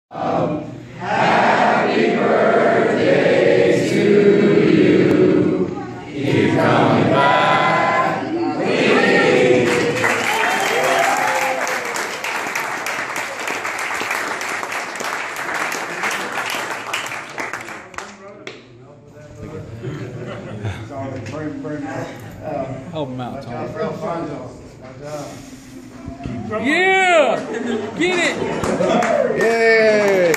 Happy birthday to you. Keep coming back. Winnie. Help him out, Tom. Yeah! Get it! Yeah!